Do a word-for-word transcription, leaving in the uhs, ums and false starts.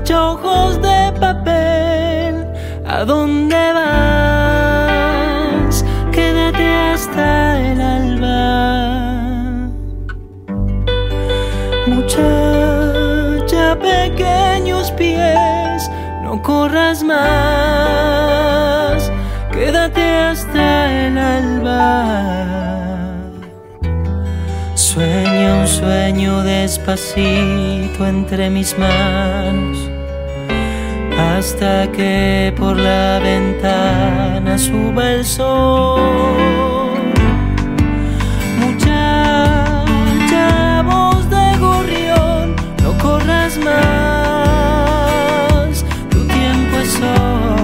muchacha ojos de papel, ¿a dónde vas? Quédate hasta el alba. Muchacha, pequeños pies, no corras más, quédate hasta el alba. Sueña un sueño despacito entre mis manos, hasta que por la ventana suba el sol. Muchacha, voz de gorrión, no corras más, tu tiempo es hoy.